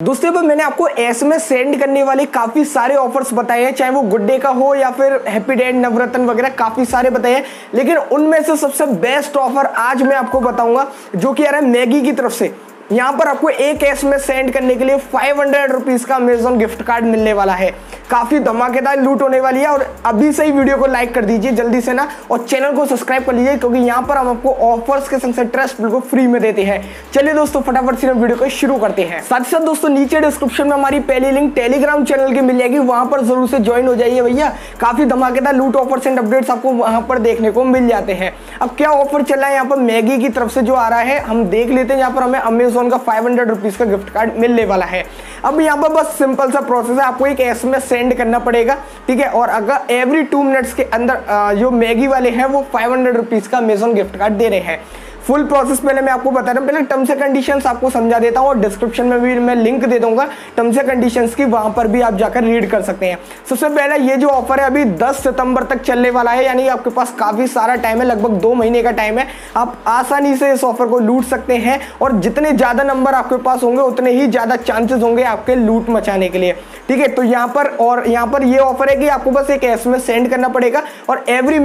दोस्तों अब मैंने आपको एसएमएस सेंड करने वाले काफी सारे ऑफर्स बताए हैं, चाहे वो गुड डे का हो या फिर हैप्पी डे नवरत्न वगैरह काफी सारे बताए हैं। लेकिन उनमें से सबसे बेस्ट ऑफर आज मैं आपको बताऊंगा जो कि आ रहा है मैगी की तरफ से। यहाँ पर आपको एक एसएमएस सेंड करने के लिए 500 रुपीज का अमेजॉन गिफ्ट कार्ड मिलने वाला है। काफी धमाकेदार लूट होने वाली है और अभी से ही वीडियो को लाइक कर दीजिए जल्दी से ना, और चैनल को सब्सक्राइब कर लीजिए क्योंकि यहाँ पर हम आपको ऑफर्स के संग ट्रस्ट बिल्कुल फ्री में देते हैं। चलिए दोस्तों फटाफट से वीडियो को शुरू करते हैं। साथ ही साथ दोस्तों नीचे डिस्क्रिप्शन में हमारी पहली लिंक टेलीग्राम चैनल की मिल जाएगी, वहां पर जरूर से ज्वाइन हो जाइए भैया। काफी धमाकेदार लूट ऑफर्स एंड अपडेट्स आपको वहां पर देखने को मिल जाते हैं। अब क्या ऑफर चल रहा है यहाँ पर मैगी की तरफ से जो आ रहा है हम देख लेते हैं। यहाँ पर हमें अमेजॉन का 500 रुपीज का गिफ्ट कार्ड मिलने वाला है। अब यहाँ पर बस सिंपल सा प्रोसेस है, आपको एक एसएमएस सेंड करना पड़ेगा, ठीक है। और अगर एवरी 2 मिनट्स के अंदर जो मैगी वाले हैं वो 500 रुपीज का अमेजॉन गिफ्ट कार्ड दे रहे हैं। फुल प्रोसेस पहले मैं आपको बता रहा हूँ, पहले टर्म्स एंड कंडीशंस आपको समझा देता हूँ और डिस्क्रिप्शन में भी मैं लिंक दे दूंगा टर्म्स एंड कंडीशंस की, वहां पर भी आप जाकर रीड कर सकते हैं। सबसे पहले ये जो ऑफर है अभी 10 सितंबर तक चलने वाला है, यानी आपके पास काफी सारा टाइम है, लगभग 2 महीने का टाइम है। आप आसानी से इस ऑफर को लूट सकते हैं और जितने ज्यादा नंबर आपके पास होंगे उतने ही ज्यादा चांसेस होंगे आपके लूट मचाने के लिए, ठीक है। तो यहाँ पर ये ऑफर है कि आपको बस एक एसएमएस सेंड करना पड़ेगा और एवरी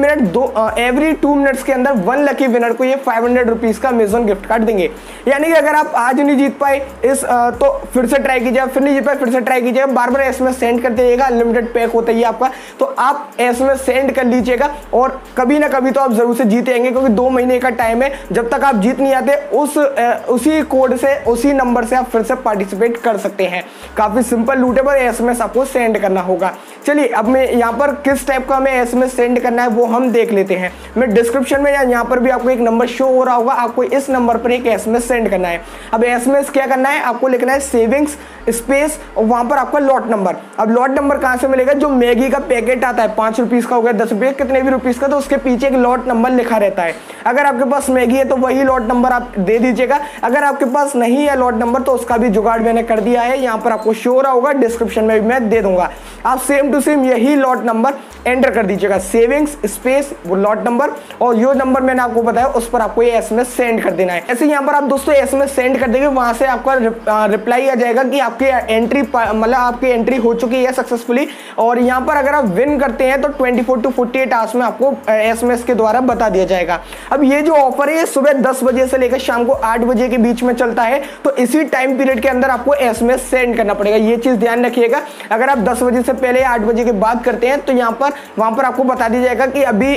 2 मिनट्स के अंदर 1 लकी विनर को ये 500 रुपीज का अमेजॉन गिफ्ट कार्ड देंगे। यानी कि अगर आप आज नहीं जीत पाए तो फिर से ट्राई कीजिए, फिर नहीं जीत पाए फिर से ट्राई कीजिएगा, बार बार एसएमएस सेंड करते रहिएगा। अनलिमिटेड पैक होता है आपका, तो आप एसएमएस सेंड कर लीजिएगा और कभी ना कभी तो आप जरूर से जीतेंगे, क्योंकि 2 महीने का टाइम है। जब तक आप जीत नहीं आते उसी कोड से उसी नंबर से आप फिर से पार्टिसिपेट कर सकते हैं। काफी सिंपल लूट है, पर एसएमएस आपको सेंड करना होगा। चलिए अब मैं यहाँ पर किस टाइप का हमें एसएमएस सेंड करना है वो हम देख लेते हैं। मैं डिस्क्रिप्शन में या यहाँ पर भी आपको एक नंबर शो हो रहा होगा, आपको इस नंबर पर एक एसएमएस सेंड करना है। अब एसएमएस क्या करना है, आपको लिखना है सेविंग्स स्पेस और वहां पर आपका लॉट नंबर। अब लॉट नंबर कहां से मिलेगा, जो मैगी का पैकेट आता है 5 रुपीज का हो गया 10 रुपये कितने भी रुपीज का, तो उसके पीछे एक लॉट नंबर लिखा रहता है। अगर आपके पास मैगी है तो वही लॉट नंबर आप दे दीजिएगा। अगर आपके पास नहीं है लॉट नंबर तो उसका भी जुगाड़ मैंने कर दिया है, यहाँ पर आपको शो हो रहा होगा, डिस्क्रिप्शन में भी मैं दे दूंगा। आप सेम टू सेम यही लॉट नंबर एंटर कर दीजिएगा, सेविंग्स स्पेस वो लॉट नंबर, और जो नंबर मैंने आपको बताया उस पर आपको ये एसएमएस सेंड कर देना है। ऐसे यहाँ पर आप दोस्तों एसएमएस सेंड कर देंगे, वहां से आपका रिप्लाई आ जाएगा कि आपकी एंट्री मतलब आपकी एंट्री हो चुकी है सक्सेसफुली। और यहाँ पर अगर आप विन करते हैं तो 24 to 48 आवर्स में आपको एसएमएस के द्वारा बता दिया जाएगा। अब ये जो ऑफर है सुबह 10 बजे से लेकर शाम को 8 बजे के बीच में चलता है, तो इसी टाइम पीरियड के अंदर आपको एसएमएस सेंड करना पड़ेगा। ये चीज ध्यान रखिएगा, अगर आप 10 बजे से पहले 8 बजे के बाद करते हैं तो वहां पर आपको बता दिया जाएगा कि अभी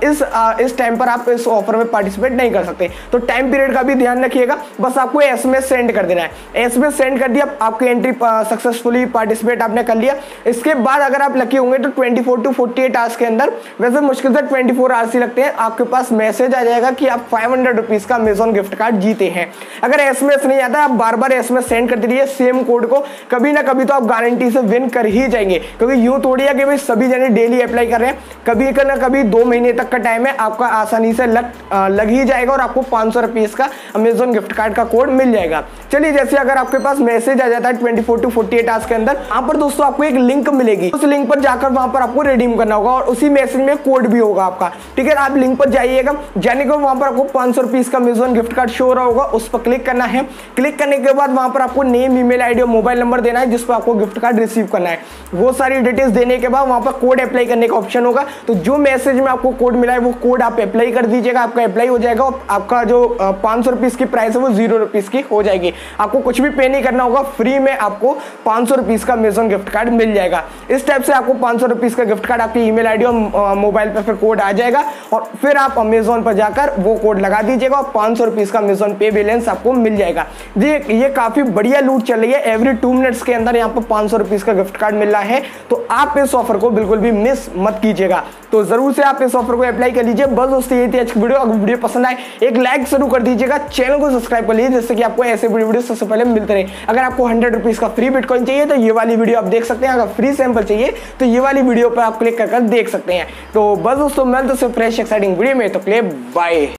इस टाइम पर आप इस ऑफर में पार्टिसिपेट नहीं कर सकते। तो टाइम पीरियड का भी ध्यान रखिएगा, बस आपको एसएमएस सेंड कर देना है। एसएमएस सेंड कर दिया, आपकी एंट्री सक्सेसफुली पार्टिसिपेट आपने कर लिया। इसके बाद अगर आप लकी होंगे तो 24 to 48 आवर्स के अंदर, वैसे मुश्किल से 24 आवर्स ही लगते हैं, आपके पास मैसेज आ जाएगा कि आप 500 रुपीज का अमेजॉन गिफ्ट कार्ड जीते हैं। अगर एसएमएस नहीं आता आप बार बार एसएमएस सेंड करते रहिए सेम कोड को, कभी ना कभी तो आप गारंटी से विन कर ही जाएंगे। क्योंकि यूं थोड़ी है कि भाई सभी जने डेली अप्लाई कर रहे हैं, कभी ना कभी 2 महीने तक का टाइम है, आपका आसानी से लग ही जाएगा और आपको 500 रुपीज का अमेजॉन गिफ्ट कार्ड का कोड मिल जाएगा। चलिए जैसे अगर आपके पास मैसेज आ जाता है 24 to 48 आवर्स के अंदर, वहां पर दोस्तों आपको एक लिंक मिलेगी, उस लिंक पर जाकर वहां पर आपको रिडीम करना होगा और उसी मैसेज में कोड भी होगा आपका, ठीक है। आप लिंक पर जाइएगा, जाने के बाद वहां पर आपको 500 रुपीज का अमेजॉन गिफ्ट कार्ड शो हो रहा होगा, उस पर क्लिक करना है। क्लिक करने के बाद वहां पर आपको नेम, ईमेल आईडी और मोबाइल नंबर देना है जिस पर आपको गिफ्ट कार्ड रिसीव करना है। वो सारी डिटेल्स देने के बाद वहां पर कोड अप्लाई करने का ऑप्शन होगा, तो जो मैसेज में आपको कोड मिला है वो कोड आप अप्लाई कर दीजिएगा, आपका अप्लाई हो जाएगा और आपका जो 500 रुपीज की प्राइस है वो 0 रुपीज की हो जाएगी। आपको कुछ भी पे नहीं करना होगा, फ्री में आपको 500 रुपीज का अमेजॉन गिफ्ट कार्ड मिल जाएगा। इस टाइप से आपको 500 रुपीज का गिफ्ट कार्ड आपकी ईमेल आईडी और मोबाइल पर फिर कोड आ जाएगा और फिर आप अमेजॉन पर जाकर वो कोड लगा दीजिएगा और 500 रुपीज का अमेजॉन पे बैलेंस आपको मिल जाएगा। ये काफी बढ़िया लूट चल रही है, एवरी 2 मिनट्स के अंदर यहाँ पर 500 रुपीज का गिफ्ट कार्ड मिल रहा है, तो आप इस ऑफर को बिल्कुल भी मिस मत कीजिएगा। तो जरूर से आप इस ऑफर को अप्लाई कर लीजिए। बस दोस्तों ये थी आज की वीडियो। अगर वीडियो पसंद आए एक लाइक जरूर कर दीजिएगा, चैनल को सब्सक्राइब कर लीजिए जिससे कि आपको ऐसे वीडियो सबसे पहले मिलते रहे। अगर आपको 100 रुपीज का फ्री बिटकॉइन चाहिए तो ये वाली वीडियो आप देख सकते हैं, अगर फ्री सैंपल चाहिए तो ये वाली वीडियो पर आप क्लिक कर देख सकते हैं। तो बस दोस्तों मिलते हैं फ्रेश एक्साइटिंग वीडियो में, तो बाय।